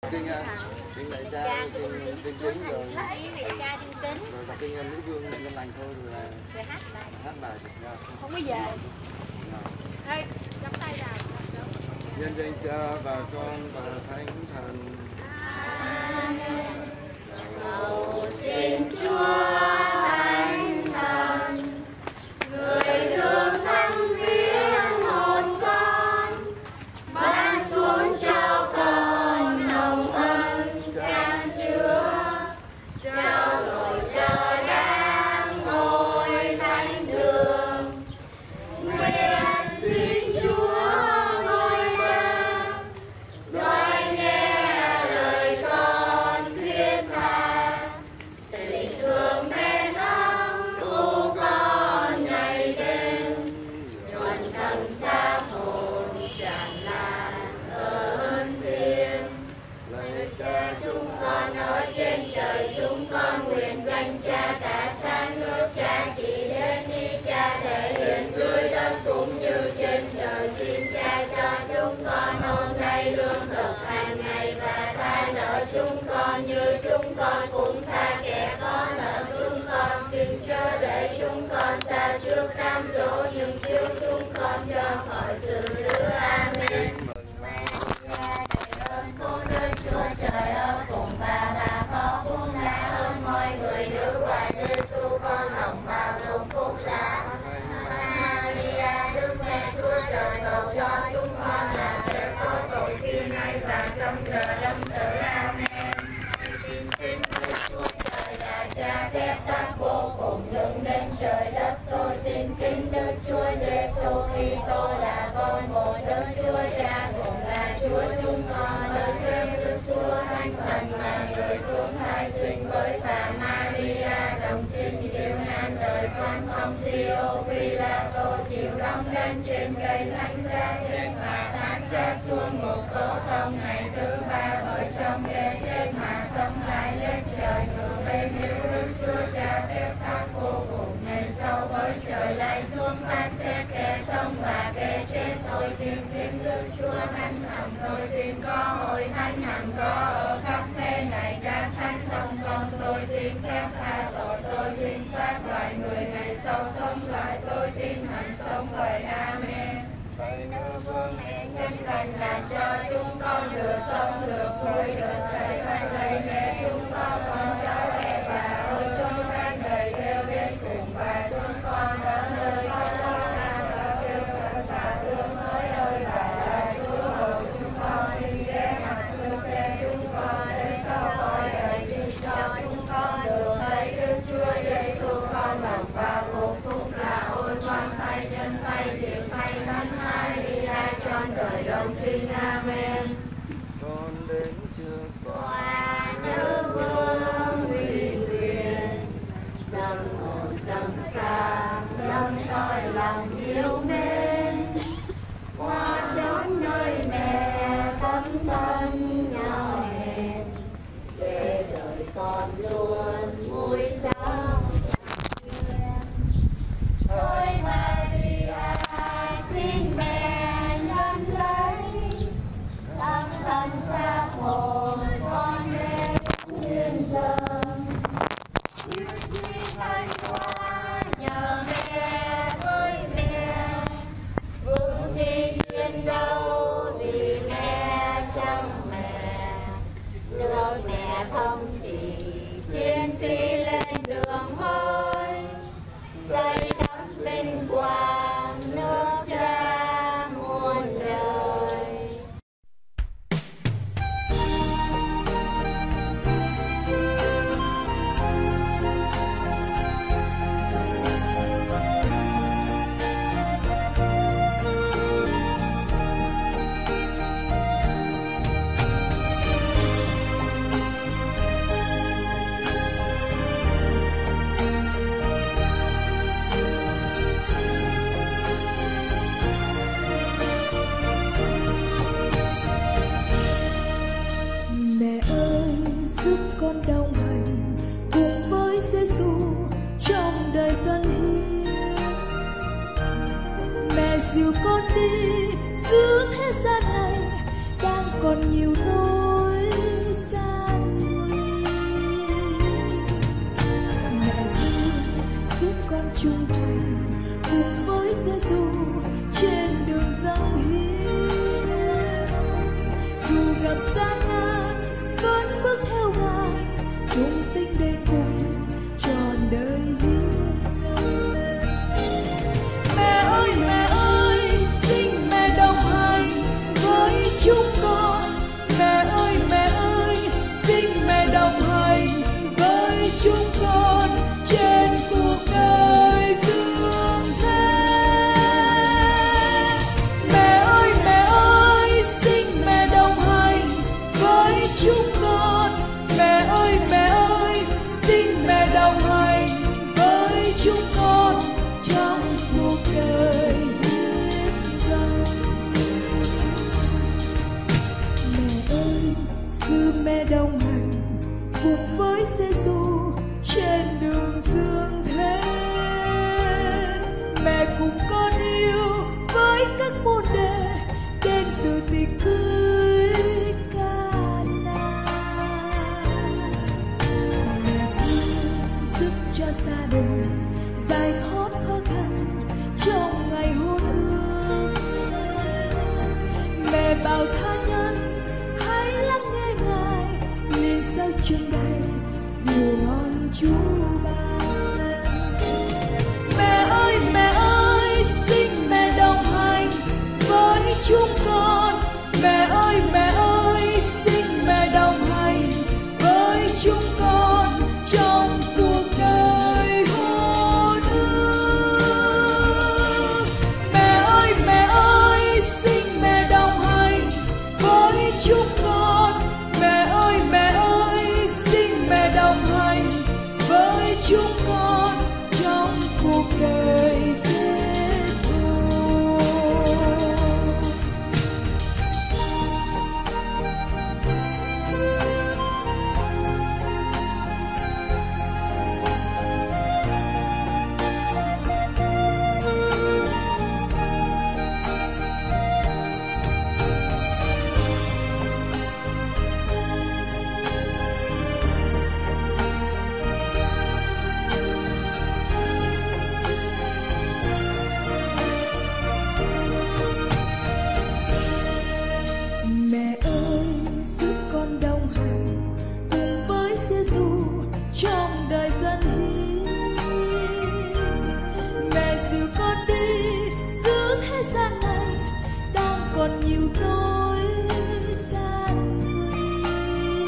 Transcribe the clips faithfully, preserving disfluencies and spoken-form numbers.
kinh kinh đại cha, kinh kinh kính rồi. Đại cha kinh kính. Rồi đọc kinh nữ vương nhân lành thôi rồi là. Rồi hát bài. Hát bài. Không có về. Ê, nắm tay nào. Nhân danh Cha và Con và Thánh Thần. Amen. Cầu xin Chúa Thánh Thần, người thương thánh biến hồn con, ban xuống cho con hồng ân chan chứa, trao đổi cho đáng ngôi thánh đường. Nguyện xin Chúa ngôi ba, nói nghe lời con thiết tha, tình thương mến ấm tu con ngày đêm, nhuần thân xác hồn tràn lan ơn tiếng. Lạy Cha chúng con ở trên trời, chúng con nguyện danh Cha cả sáng ước Cha chỉ đến đi Cha thể hiện dưới đất cũng như trên trời. Xin Cha cho chúng con hôm nay lương thực hàng ngày và tha nợ chúng con như chúng con cũng tha kẻ có nợ chúng con. Xin chớ để chúng con xa trước cám dỗ, nhưng cứu chúng con cho khỏi sự dữ. Amen. Phúc Đức Chúa Trời ở cùng bà, bà có phúc lạ hơn mọi người nữ, và Giêsu con lòng bao dung phúc lạ. Maria Đức Mẹ Chúa Trời cầu cho chúng con là kẻ có tội khi nay và trong giờ lâm tử. Amen. Tin tin Đức Chúa Trời là Cha phép tắc vô cùng dựng đến trời đất. Tôi tin kính Đức Chúa Giêsu Kitô là con một Đức Chúa Cha, cùng là Chúa chúng con, với thêm Đức Chúa Thánh Thần mà người xuống thai sinh với bà Maria, đồng trinh chịu nan đời con không siêu phi là tô, chịu đóng đinh trên cây thánh giá chết và tán xác xuống một cỗ thông ngày thứ ba, bởi trong kẻ chết mà sống lại lên trời ngự bên hữu Đức Chúa Cha phép tắc vô cùng. Ngày sau với trời lại xuống phán xét kẻ sống và kẻ chết. Tôi tin kính Đức Chúa Thánh Thần, tôi tin có hội thánh hằng có ở khắp thế này các thánh tông con. Tôi tin phép tha tội, tôi tin xác loài người ngày sau sống lại, tôi tin hằng sống vậy. Amen. Thầy nữ vương mẹ nhân lành làm cho chúng con được sống được vui được thầy thầy thầy mẹ chúng con con cháu mẹ bà ơi chúng đang đầy theo bên cùng bà chúng con ở nơi có lo lắng và kêu cần bà thương ơi ơi bà là Chúa hầu chúng con. Xin ghé mặt thương xe chúng con để sau cõi đời xin cho chúng con được thấy Đức Chúa Giêsu con lòng vào cuộc phúc là ôi con tay nhân tay diệp tay bánh Maria trọn đời đồng trinh. Amen. Con đến trước Qua nữ vương uy quyền, dâng hồn dâng sang dâng trôi lòng yêu mến, qua chốn nơi mẹ tấm thân nhau hẹn, để đời con luôn vui sống. Ôi Maria xin mẹ nhân lấy tâm thân xác hồn con đến thiên dân. Như chi thanh hoa nhờ mẹ với mẹ, vững chi chiến đấu vì mẹ trong mẹ. Nước mẹ không chỉ chiến sĩ lên đường hơi, dây đắp linh quang nước Cha muôn đời. con đồng hành cùng với Giêsu trong đời dân hiến. Mẹ dìu con đi giữa thế gian này đang còn nhiều nỗi, chúng con. Mẹ ơi mẹ ơi, xin mẹ đồng hành với chúng con trong cuộc đời hiến dâng. Mẹ ơi, sư mẹ đồng hành cùng với Giêsu trên đường dương thế. Mẹ cùng con yêu với các môn đệ đến dự tiệc cưới Ca-na. Mẹ thương giúp cho gia đình giải thoát khó khăn trong ngày hôn ước. Mẹ bảo tha nhân hãy lắng nghe Ngài, liền sau chân đây rượu ngon Chúa ban. Mẹ ơi mẹ ơi, xin mẹ đồng hành với chúng con. Mẹ ơi mẹ ơi, xin mẹ đồng hành với chúng con trong cuộc đời hôn ước. Mẹ ơi mẹ ơi, xin mẹ đồng hành với chúng con. Mẹ ơi mẹ ơi, xin mẹ đồng hành với chúng con trong cuộc đời kết hôn. Mẹ ơi, giúp con đồng hành cùng với Giêsu trong đời dân hiến. Mẹ dìu con đi giữa thế gian này đang còn nhiều nỗi gian nguy.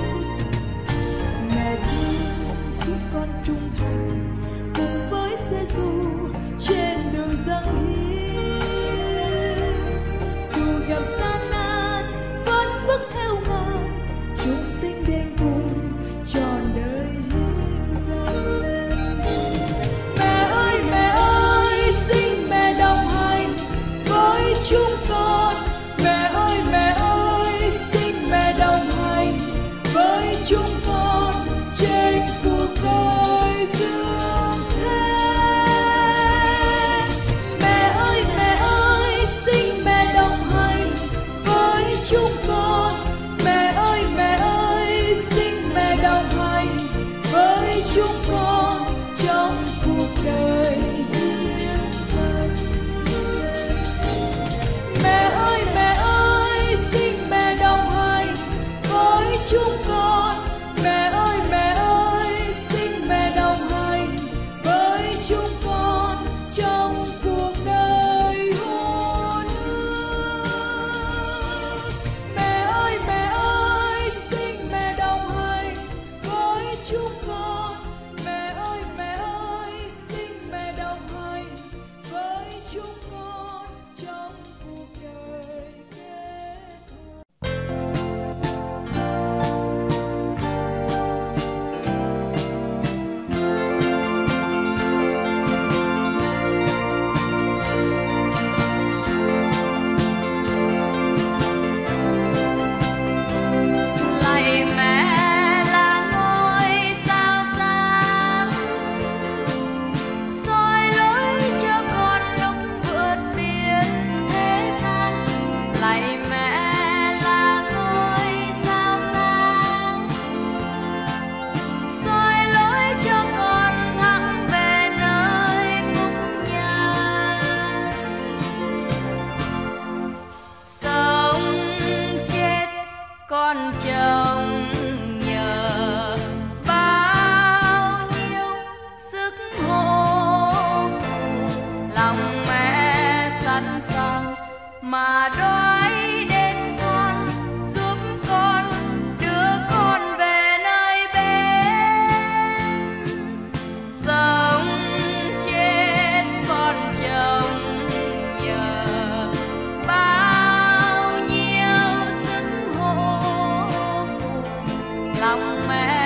Mẹ thương giúp con trung thành cùng với Giêsu trên đường dâng hiến. Dù gặp gian nan vẫn bước theo Ngài, chung tinh đền cùng trọn đời hiến dâng. Mẹ ơi mẹ ơi, xin mẹ đồng hành với chúng con. Mẹ ơi mẹ ơi, xin mẹ đồng hành với chúng con trên cuộc đời dương thế. Mẹ ơi mẹ ơi, xin mẹ đồng hành với chúng con. Mẹ ơi mẹ ơi, xin mẹ đồng hành với chúng con trong cuộc đời hiến dâng. Mẹ ơi mẹ ơi, xin mẹ đồng hành với chúng con. Mẹ ơi mẹ ơi, xin mẹ đồng hành với chúng con trong cuộc đời hôn ước. Mẹ ơi mẹ ơi, xin mẹ đồng hành với chúng con. Mẹ ơi mẹ ơi, xin mẹ đồng hành với chúng con trong cuộc đời kết hôn. Lạy mẹ là ngôi sao sáng, soi lối cho con lúc vượt biển thế gian. Lạy mẹ là ngôi sao sáng, soi lối cho con thẳng về nơi phúc nhàn. Sống chết con trông nhờ bao nhiêu sức hô phụ, lòng mẹ sẵn sàng mà đói đến con, giúp con đưa con về nơi bên. Sống chết con trông nhờ bao nhiêu sức hô phụ, lòng mẹ